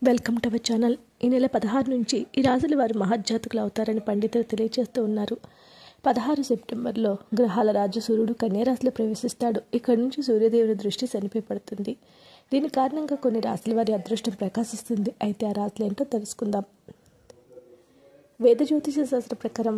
Welcome to our channel. ఈ నెల 16 నుంచి ఈ రాశుల వారు మహజ్జాతకులు అవుతారని పండితులు తెలియజేస్తూ ఉన్నారు. 16 సెప్టెంబర్లో గ్రహాల రాజు సూర్యుడు కన్యా రాశిలో ప్రవేశిస్తాడు. ఇక్కడి నుంచి సూర్యదేవుని దృష్టి శనిపై పడుతుంది. దీని కారణంగా కొన్ని రాశుల వారి అదృష్టం ప్రకాశిస్తుంది. అయితే ఆ రాశులు ఏంటో తెలుసుకుందాం. వేద జ్యోతిష శాస్త్ర ప్రకారం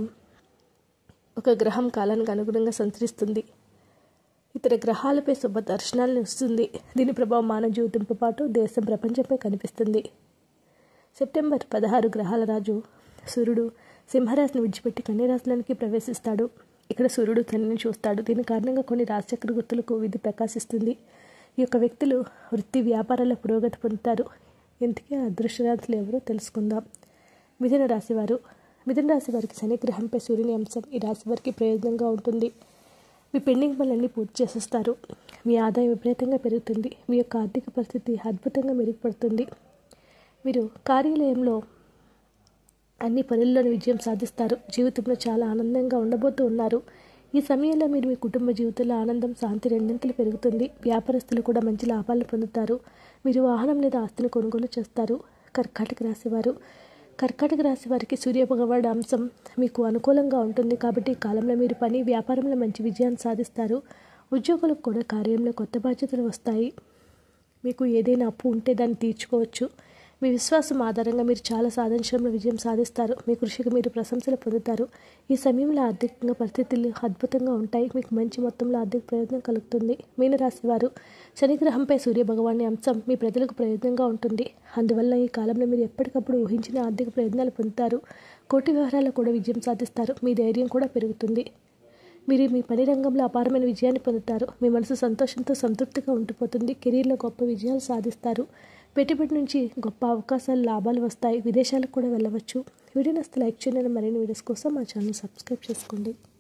ఒక గ్రహం కాలానికి అనుగుణంగా సంచరిస్తుంది. ఇతర గ్రహాలపై శుభ దర్శనాలను ఇస్తుంది. దీని ప్రభావం మానవ జీవితంతో పాటు దేశం ప్రపంచంపై కనిపిస్తుంది. సెప్టెంబర్ 16 గ్రహాల రాజు సూర్యుడు సింహరాశిని విడిచిపెట్టి కన్యా రాశిలోనికి ప్రవేశిస్తాడు. ఇక్కడ సూర్యుడు శనిని చూస్తాడు. దీని కారణంగా కొన్ని రాశిచక్ర గుర్తులకు విధి ప్రకాశిస్తుంది. ఈ యొక్క వ్యక్తులు వృత్తి వ్యాపారాల పురోగతి పొందుతారు. ఇంతకీ అదృష్ట రాశులు ఎవరో తెలుసుకుందాం. మిథున రాశి వారు. మిథున రాశి వారికి శని గ్రహంపై సూర్యుని అంశం ఈ రాశి వారికి ప్రయోజనంగా ఉంటుంది. మీ పెండింగ్ పనులన్నీ పూర్తి చేసేస్తారు. మీ ఆదాయం విపరీతంగా పెరుగుతుంది. మీ యొక్క ఆర్థిక పరిస్థితి అద్భుతంగా మెరుగుపడుతుంది. మీరు కార్యాలయంలో అన్ని పనుల్లోని విజయం సాధిస్తారు. జీవితంలో చాలా ఆనందంగా ఉండబోతూ ఉన్నారు. ఈ సమయంలో మీరు మీ కుటుంబ జీవితంలో ఆనందం, శాంతి రెండింతలు పెరుగుతుంది. వ్యాపారస్తులు కూడా మంచి లాభాలను పొందుతారు. మీరు వాహనం లేదా ఆస్తిని కొనుగోలు చేస్తారు. కర్కాటక రాశివారు. కర్కాటక రాశి వారికి సూర్యభగవానుడి అంశం మీకు అనుకూలంగా ఉంటుంది. కాబట్టి ఈ కాలంలో మీరు పని వ్యాపారంలో మంచి విజయాన్ని సాధిస్తారు. ఉద్యోగులకు కూడా కార్యంలో కొత్త బాధ్యతలు వస్తాయి. మీకు ఏదైనా అప్పు ఉంటే దాన్ని తీర్చుకోవచ్చు. మీ విశ్వాసం ఆధారంగా మీరు చాలా సాధించడంలో విజయం సాధిస్తారు. మీ కృషికి మీరు ప్రశంసలు పొందుతారు. ఈ సమయంలో ఆర్థికంగా పరిస్థితులు అద్భుతంగా ఉంటాయి. మీకు మంచి మొత్తంలో ఆర్థిక ప్రయోజనం కలుగుతుంది. మీనరాశి వారు. శనిగ్రహంపై సూర్యభగవాని అంశం మీ ప్రజలకు ప్రయోజనంగా ఉంటుంది. అందువల్ల ఈ కాలంలో మీరు ఎప్పటికప్పుడు ఊహించిన ఆర్థిక ప్రయోజనాలు పొందుతారు. కోటి వ్యవహారాల్లో కూడా విజయం సాధిస్తారు. మీ ధైర్యం కూడా పెరుగుతుంది. మీరు మీ పని రంగంలో అపారమైన విజయాన్ని పొందుతారు. మీ మనసు సంతోషంతో సంతృప్తిగా ఉండిపోతుంది. కెరీర్లో గొప్ప విజయాలు సాధిస్తారు. పెట్టుబడి నుంచి గొప్ప అవకాశాలు, లాభాలు వస్తాయి. విదేశాలకు కూడా వెళ్ళవచ్చు. వీడియో నచ్చితే లైక్ చేయండి. మరిన్ని వీడియోస్ కోసం మా ఛానల్ సబ్స్క్రైబ్ చేసుకోండి.